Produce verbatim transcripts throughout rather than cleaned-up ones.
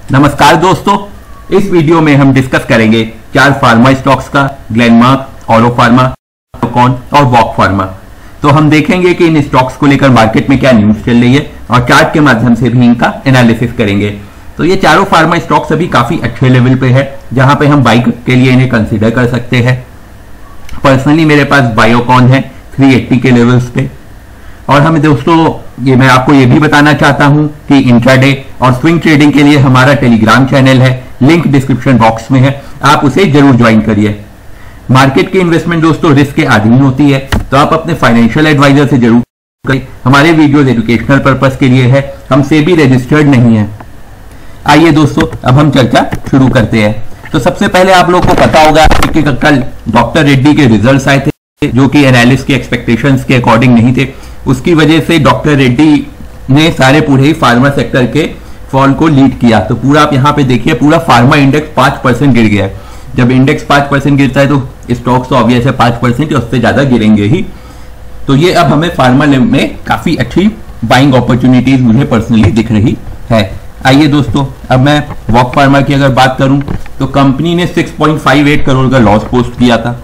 नमस्कार दोस्तों, इस वीडियो में हम डिस्कस करेंगे चार फार्मा स्टॉक्स का, ग्लेनमार्क, ऑरो फार्मा, बायोकॉन और वॉक फार्मा। तो हम देखेंगे कि इन स्टॉक्स को लेकर मार्केट में क्या न्यूज चल रही है और चार्ट के माध्यम से भी इनका एनालिसिस करेंगे। तो ये चारों फार्मा स्टॉक्स अभी काफी अच्छे लेवल पे है, जहां पे हम बाई के लिए इन्हें कंसिडर कर सकते हैं। पर्सनली मेरे पास बायोकॉन है तीन सौ अस्सी के लेवल्स पे। और हम दोस्तों ये मैं आपको ये भी बताना चाहता हूं कि इंट्राडे और स्विंग ट्रेडिंग के लिए हमारा टेलीग्राम चैनल है, लिंक डिस्क्रिप्शन बॉक्स में है, आप उसे जरूर ज्वाइन करिए। मार्केट की इन्वेस्टमेंट दोस्तों रिस्क के अधीन होती है, तो आप अपने फाइनेंशियल एडवाइजर से जरूर करें। हमारे वीडियोस एजुकेशनल पर्पस के लिए है, हम सेबी रजिस्टर्ड नहीं है। आइए दोस्तों अब हम चर्चा शुरू करते हैं। तो सबसे पहले आप लोग को पता होगा कि कल डॉक्टर रेड्डी के रिजल्ट्स आए थे, जो कि एनालिस्ट के एक्सपेक्टेशंस के अकॉर्डिंग नहीं थे। उसकी वजह से डॉक्टर रेड्डी ने सारे पूरे ही फार्मा सेक्टर के फॉल को लीड किया। तो पूरा आप यहाँ पे देखिए, पूरा फार्मा इंडेक्स पांच परसेंट गिर गया है। जब इंडेक्स पांच परसेंट गिरता है तो स्टॉक्स तो ऑब्वियस है पांच परसेंट या उससे ज्यादा गिरेंगे ही। तो ये अब हमें फार्मा में काफी अच्छी बाइंग अपॉर्चुनिटीज मुझे पर्सनली दिख रही है। आइए दोस्तों अब मैं वॉक फार्मा की अगर बात करूं तो कंपनी ने छह पॉइंट पाँच आठ करोड़ का लॉस पोस्ट किया था।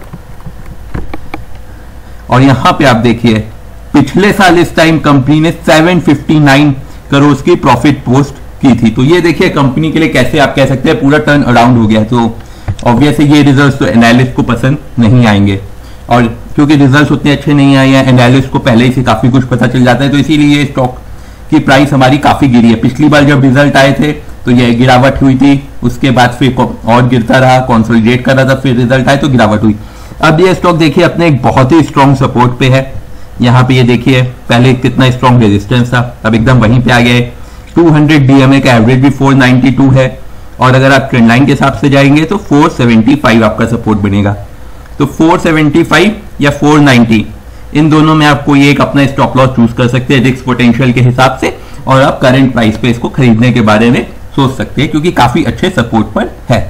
और यहां पे आप देखिए पिछले साल इस टाइम कंपनी ने सात सौ उनसठ करोड़ की प्रॉफिट पोस्ट की थी। तो ये देखिए कंपनी के लिए कैसे आप कह सकते हैं पूरा टर्न अराउंड हो गया। तो ऑब्वियसली ये रिजल्ट्स तो एनालिस्ट को पसंद नहीं आएंगे, और क्योंकि रिजल्ट्स उतने अच्छे नहीं आए हैं, एनालिस्ट को पहले ही से काफी कुछ पता चल जाता है, तो इसीलिए ये स्टॉक की प्राइस हमारी काफी गिरी है। पिछली बार जब रिजल्ट आए थे तो ये गिरावट हुई थी, उसके बाद फिर और गिरता रहा, कंसोलिडेट कर रहा था, फिर रिजल्ट आए तो गिरावट हुई। अब ये स्टॉक देखिए अपने एक बहुत ही स्ट्रॉन्ग सपोर्ट पे है। यहाँ पे ये देखिए पहले कितना स्ट्रॉन्ग रेजिस्टेंस था, अब एकदम वहीं पे आ गया है। दो सौ डीएमए का एवरेज भी चार सौ बानवे है, और अगर आप ट्रेंड लाइन के हिसाब से जाएंगे तो चार सौ पचहत्तर आपका सपोर्ट बनेगा। तो चार सौ पचहत्तर या चार सौ नब्बे इन दोनों में आप कोई एक अपना स्टॉप लॉस चूज कर सकते हैं रिस्क पोटेंशियल के हिसाब से, और आप करंट प्राइस पे इसको खरीदने के बारे में सोच सकते हैं, क्योंकि काफी अच्छे सपोर्ट पर है।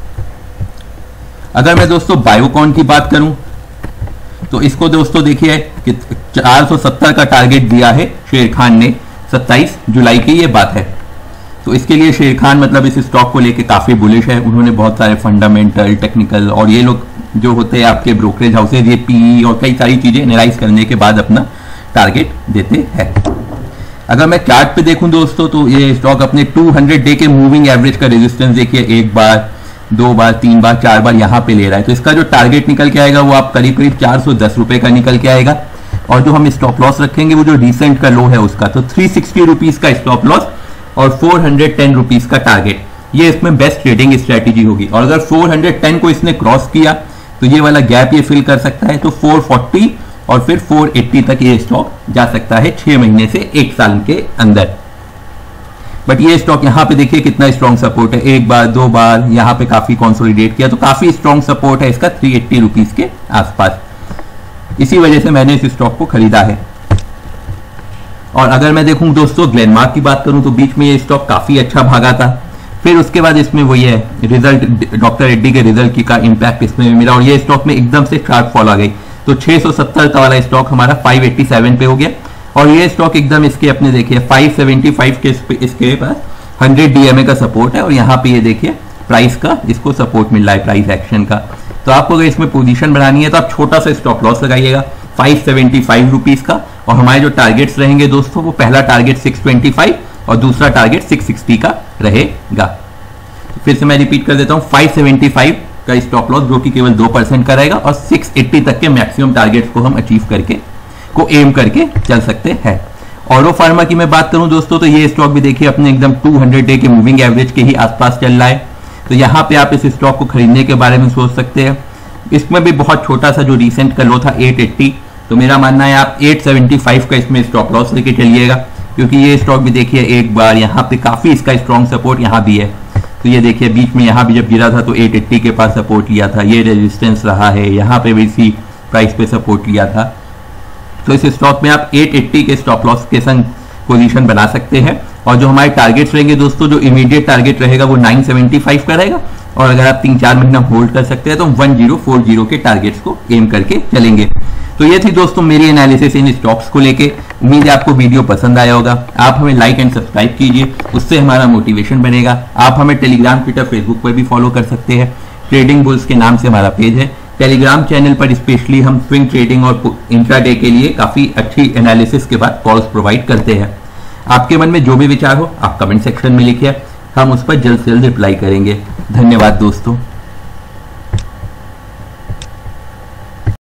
अगर मैं दोस्तों बायोकॉन की बात करूं तो इसको दोस्तों देखिए कि चार सौ सत्तर का टारगेट दिया है शेर खान ने, सत्ताईस जुलाई की ये बात है। तो इसके लिए शेर खान मतलब इस स्टॉक को लेके काफी बुलिश है। उन्होंने बहुत सारे फंडामेंटल, टेक्निकल और ये लोग जो होते हैं आपके ब्रोकरेज हाउसेज, ये पीई और कई सारी चीजें एनालाइज करने के बाद अपना टारगेट देते हैं। अगर मैं चार्ट पे देखूं दोस्तों तो ये स्टॉक अपने दो सौ डे के मूविंग एवरेज का रेजिस्टेंस देखिए, एक बार, दो बार, तीन बार, चार बार यहाँ पे ले रहा है। तो इसका जो टारगेट निकल के आएगा वो आप करीब करीब चार सौ दस रुपए का निकल के आएगा। और जो हम स्टॉप लॉस रखेंगे वो जो रिसेंट का लो है उसका, तो थ्री सिक्सटी रुपीज का स्टॉप लॉस और फोर हंड्रेड टेन रुपीज का टारगेट, ये इसमें बेस्ट ट्रेडिंग स्ट्रेटेजी होगी। और अगर फोर हंड्रेड टेन को इसने क्रॉस किया तो ये वाला गैप ये फिल कर सकता है, तो फोर फोर्टी और फिर फोर एट्टी तक ये स्टॉक जा सकता है छह महीने से एक साल के अंदर। बट ये स्टॉक यहाँ पे देखिए कितना स्ट्रॉन्ग सपोर्ट है, एक बार, दो बार, यहाँ पे काफी कंसोलिडेट किया, तो काफी स्ट्रॉन्ग सपोर्ट है इसका थ्री एट्टी रुपीज के आसपास। इसी वजह से मैंने इस स्टॉक को खरीदा है। और अगर मैं देखूं दोस्तों ग्लेनमार्क की बात करूं तो बीच में ये स्टॉक काफी अच्छा भागा था, फिर उसके बाद इसमें वही है रिजल्ट, डॉक्टर रेड्डी के रिजल्ट की का इम्पैक्ट इसमें मिला और ये स्टॉक में एकदम से शार्प फॉल आ गई। तो छह सौ सत्तर का वाला स्टॉक हमारा पाँच सौ सत्तासी पे हो गया, और ये स्टॉक एकदम इसके अपने देखिए पाँच सौ पचहत्तर के इसके पास सौ डीएमए का सपोर्ट है, और यहाँ पे ये देखिए प्राइस का इसको सपोर्ट मिल रहा है, प्राइस एक्शन का। तो आपको अगर इसमें पोजीशन बनानी है तो आप छोटा सा स्टॉप लॉस लगाइएगा पाँच सौ पचहत्तर रुपीस का, और हमारे जो टारगेट्स रहेंगे दोस्तों वो पहला टारगेट छह सौ पच्चीस और दूसरा टारगेट छह सौ साठ का रहेगा। तो फिर से मैं रिपीट कर देता हूँ, पाँच सौ पचहत्तर का स्टॉप लॉस जो कि केवल दो परसेंट का रहेगा, और छह सौ अस्सी तक के मैक्सिमम टारगेट्स को हम अचीव करके को एम करके चल सकते हैं। ऑरो फार्मा की मैं बात करूं दोस्तों तो ये स्टॉक भी देखिए अपने एकदम दो सौ डे के मूविंग एवरेज के ही आसपास चल रहा है। तो यहाँ पे आप इस स्टॉक को खरीदने के बारे में सोच सकते हैं। इसमें भी बहुत छोटा सा जो रिसेंट का लो था आठ सौ अस्सी, तो मेरा मानना है आप आठ सौ पचहत्तर का इसमें स्टॉप लॉस लेके चलिएगा, क्योंकि ये स्टॉक भी देखिए एक बार यहाँ पे काफी इसका स्ट्रॉन्ग सपोर्ट यहाँ भी है। तो ये देखिए बीच में यहाँ भी जब गिरा था तो आठ सौ अस्सी के पास सपोर्ट लिया था, ये रेजिस्टेंस रहा है, यहाँ पे भी इसी प्राइस पे सपोर्ट लिया था। तो इस स्टॉक में आप आठ सौ अस्सी के स्टॉप लॉस के संग पोजीशन बना सकते हैं। और जो हमारे टारगेट्स रहेंगे दोस्तों, जो इमीडिएट टारगेट रहेगा वो नौ सौ पचहत्तर का रहेगा, और अगर आप तीन चार महीना होल्ड कर सकते हैं तो वन जीरो फोर जीरो के टारगेट्स को एम करके चलेंगे। तो ये थी दोस्तों मेरी एनालिसिस इन स्टॉक्स को लेके। उम्मीद है आपको वीडियो पसंद आया होगा। आप हमें लाइक एंड सब्सक्राइब कीजिए, उससे हमारा मोटिवेशन बनेगा। आप हमें टेलीग्राम, ट्विटर, फेसबुक पर भी फॉलो कर सकते हैं। ट्रेडिंग बुल्स के नाम से हमारा पेज है। टेलीग्राम चैनल पर स्पेशली हम स्विंग ट्रेडिंग और इंट्राडे के लिए काफी अच्छी एनालिसिस के बाद कॉल्स प्रोवाइड करते हैं। आपके मन में जो भी विचार हो आप कमेंट सेक्शन में लिखिए, हम उस पर जल्द से जल्द रिप्लाई करेंगे। धन्यवाद दोस्तों।